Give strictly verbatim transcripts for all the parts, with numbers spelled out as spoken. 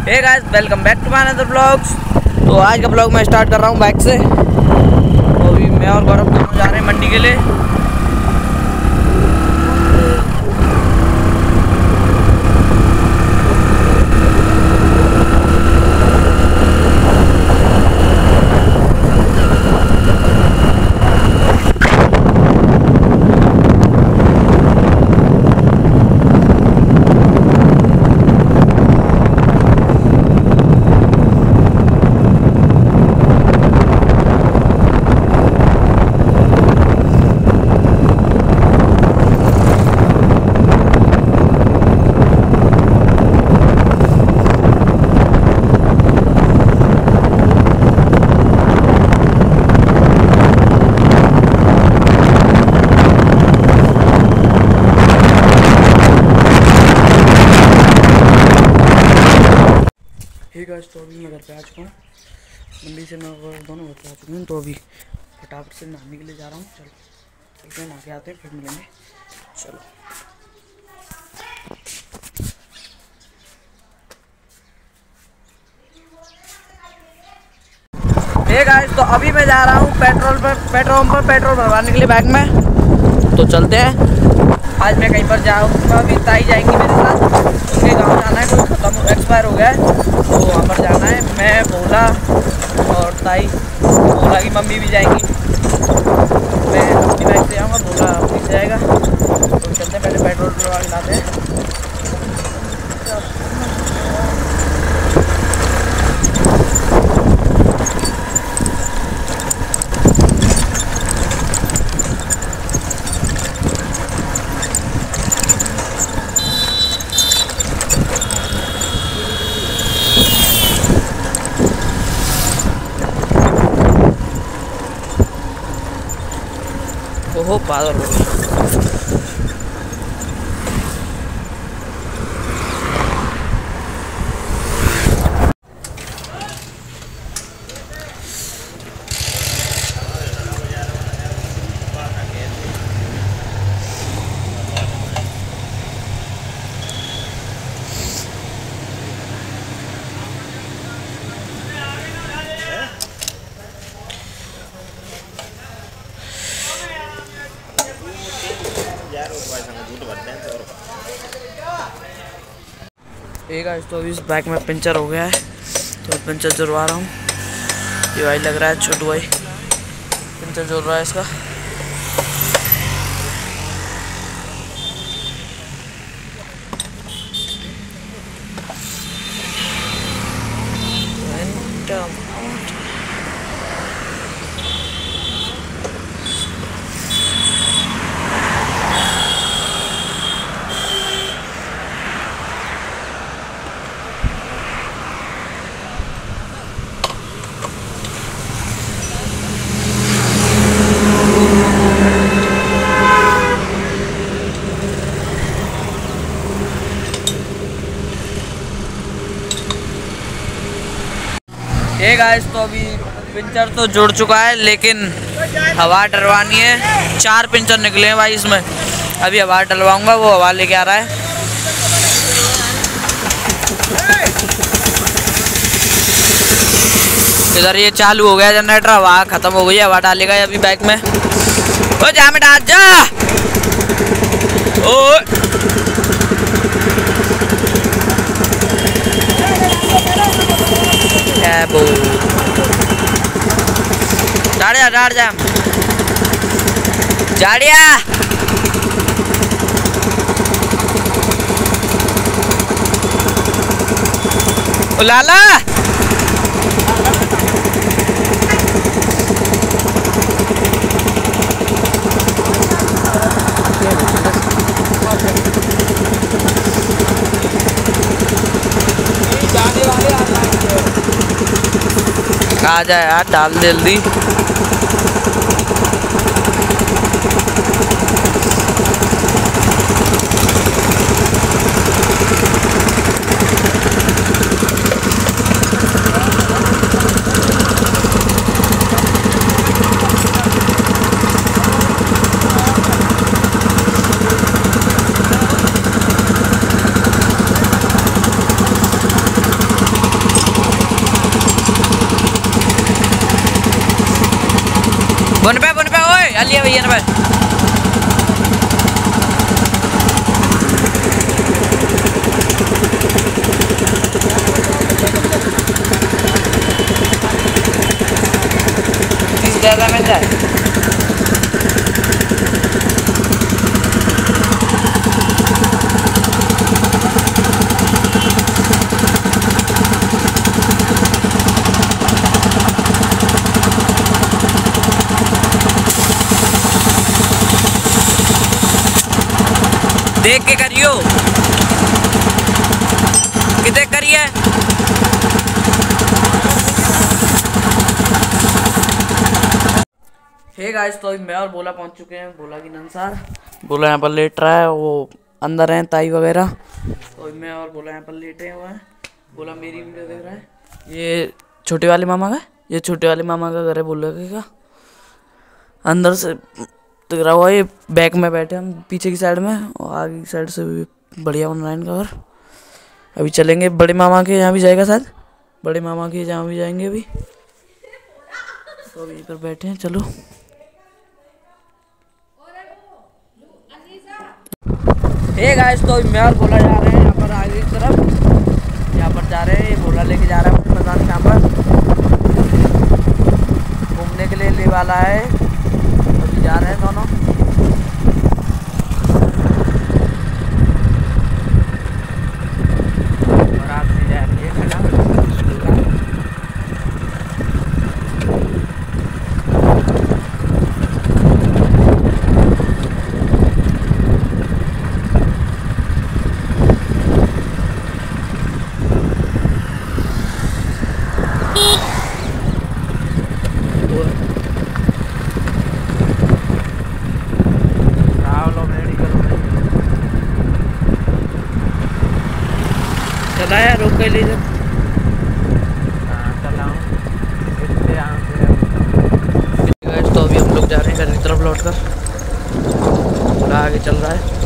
Hey guys, welcome back to my another blogs. तो आज का ब्लॉग मैं स्टार्ट कर रहा हूँ बाइक से। तो अभी मैं और गौरव दोनों जा रहे हैं मंडी के लिए। ठीक है, तो अभी मैं घर पे आ चुका हूँ। मंडी से मैं दोनों घर पे आ चुके हैं। तो अभी फटाफट से नहाने के लिए जा रहा हूँ। चलो चलते हैं, नहा के आते हैं, फिर मिलेंगे। चलो हे गाइस, तो अभी मैं जा रहा हूँ पेट्रोल पर पेट्रोल पंप पर पेट्रोल भरवाने के लिए बाइक में। तो चलते हैं। आज मैं कहीं पर जाऊँगा, अभी ताई जाएंगी मेरे साथ। उनके गाँव जाना है, कुछ खत्म एक्सपायर हो गया है, तो वहाँ पर जाना है। मैं, भोला और ताई, भोला की मम्मी भी जाएंगी। मैं अपनी बाइक से आऊँगा, भोला अपनी से जाएगा। तो चलते हैं, पहले पेट्रोल भरवा के लाते हैं। ओहो, बादल हो गया। एक आज तो अभी इस बाइक में पंचर हो गया है, तो पंचर जुड़वा रहा हूँ। ये भाई लग रहा है छोटू भाई पंचर जुड़ रहा है इसका। ये गाइस, तो अभी पिंचर तो जुड़ चुका है, लेकिन हवा डलवानी है। चार पिंचर निकले हैं भाई इसमें। अभी हवा डलवाऊंगा, वो हवा लेके आ रहा है। इधर ये चालू हो गया जनरेटर, हवा खत्म हो गई, हवा डालेगा अभी बाइक में। ओ जा में डाल जा। ओ बो जाड़िया डाड़ जा जाड़िया। ओ लाला, आ जा यार, डाल जल्दी। क्या लिया भैया ने भाई? तीस ज़्यादा मिल जाए। देख के करियो, कितने करिए। हे गाइस, तो मैं और बोला पहुंच चुके हैं बोला की नंसार। बोला यहाँ पर लेट रहा है, वो अंदर हैं ताई वगैरह। तो मैं और बोला यहाँ पर लेटे हुए हैं। बोला मेरी वीडियो देख रहा है। ये छोटे वाले मामा का ये छोटे वाले मामा का घर है। बोल लगेगा अंदर से दिख रहा हुआ। ये बैक में बैठे हम पीछे की साइड में, और आगे की साइड से भी बढ़िया बन रहा है इनका घर। अभी चलेंगे बड़े मामा के यहाँ भी जाएगा शायद, बड़े मामा के यहाँ भी जाएंगे अभी। तो अभी पर बैठे हैं, चलो। हे गाइस, तो मैं और बोला जा रहे हैं यहाँ पर आगे की तरफ। यहाँ पर जा रहे हैं, बोला लेके जा रहा है अपने मकान। यहाँ पर घूमने के लिए ले वाला है। अभी जा रहे हैं दोनों। और आप से जा रही है खड़ा। चलाया रोक के लिए तो अभी हम लोग जा रहे हैं घर की तरफ लौट कर। थोड़ा आगे चल रहा है।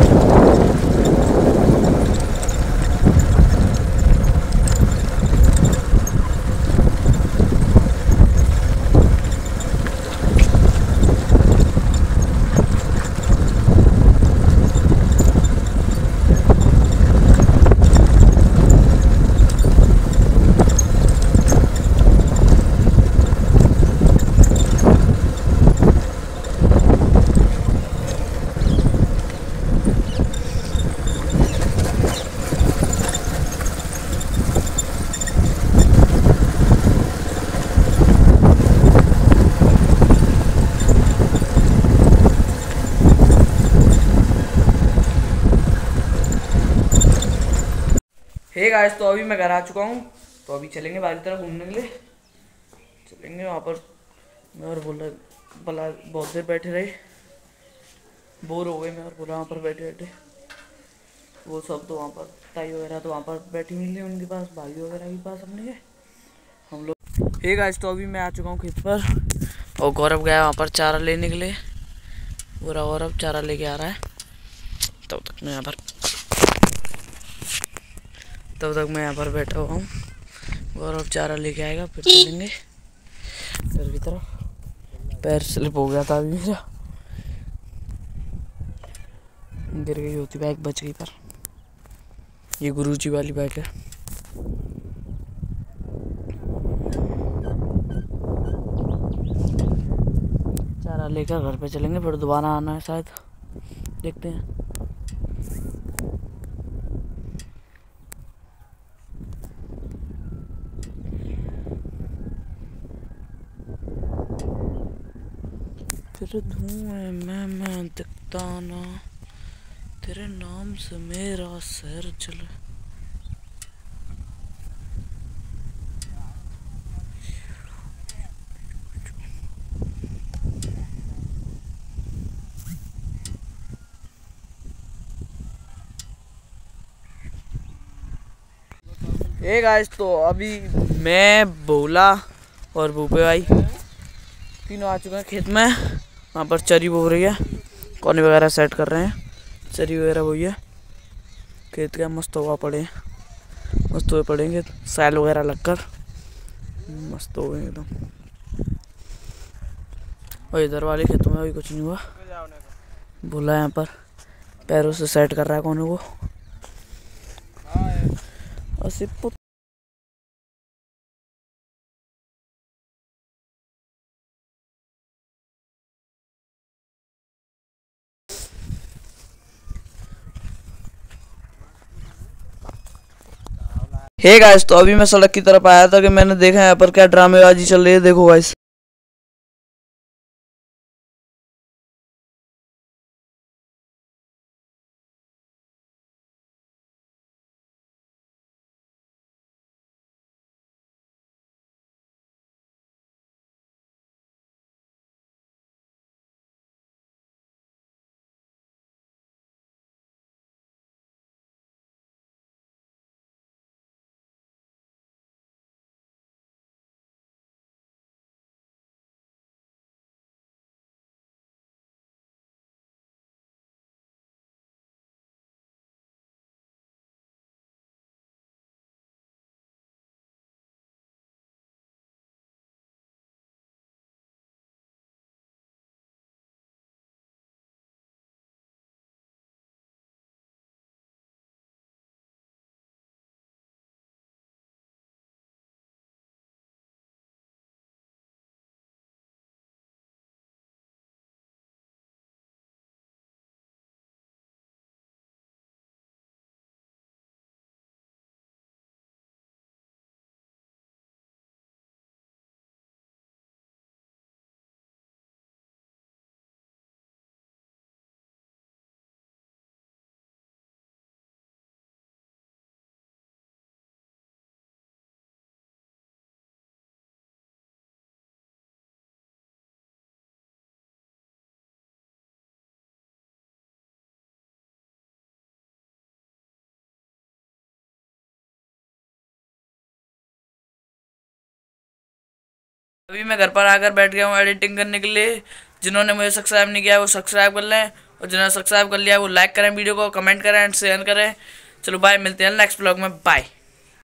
हे गाइस, तो अभी मैं घर आ चुका हूँ। तो अभी चलेंगे बाहर की तरफ घूमने के लिए। चलेंगे वहाँ पर। मैं और बोला बोला बहुत देर बैठे रहे, बोर हो गए। मैं और बोला वहाँ पर बैठे बैठे वो सब तो वहाँ पर ताई वगैरह तो वहाँ पर बैठी मिली उनके पास, भाई वगैरह के पास अपने के हम लोग। हे गाइस, तो अभी मैं आ चुका हूँ खेत पर। और गौरव गया वहाँ पर चारा लेने के लिए। पूरा गौरव चारा लेके आ रहा है। तब तक मैं यहाँ पर तब तक मैं यहाँ पर बैठा हुआ हूँ। गौरव चारा लेके आएगा, फिर चलेंगे घर की तरफ। पैर स्लिप हो गया था अभी मेरा, गिर गई होती बाइक, बच गई। पर ये गुरुजी वाली बाइक है। चारा लेकर घर पे चलेंगे, फिर दोबारा आना है शायद, देखते हैं। तेरे धुएं में मैं दिखता ना, तेरे नाम से मेरा सर चले। हे गाइस, तो अभी मैं बोला और भूपे भाई तीनों आ चुके हैं खेत में। वहाँ पर चरी बो रही है, कोने वगैरह सेट कर रहे हैं। चरी वगैरह बोई है, खेत का मस्त हुआ पड़े मस्त हुए पड़ेंगे, सैल वगैरह लगकर मस्त हो गए एकदम। और इधर वाले खेतों में अभी कुछ नहीं हुआ, बोला यहाँ पर पैरों से सेट कर रहा है कोने को। और सिर्फ हे गाइस, तो अभी मैं सड़क की तरफ आया था कि मैंने देखा यहाँ पर क्या ड्रामेबाजी चल रही है। देखो गाइस, अभी मैं घर पर आकर बैठ गया हूँ एडिटिंग करने के लिए। जिन्होंने मुझे सब्सक्राइब नहीं किया वो सब्सक्राइब कर लें, और जिन्होंने सब्सक्राइब कर लिया वो लाइक करें वीडियो को, कमेंट करें एंड शेयर करें। चलो बाय, मिलते हैं नेक्स्ट ब्लॉग में, बाय।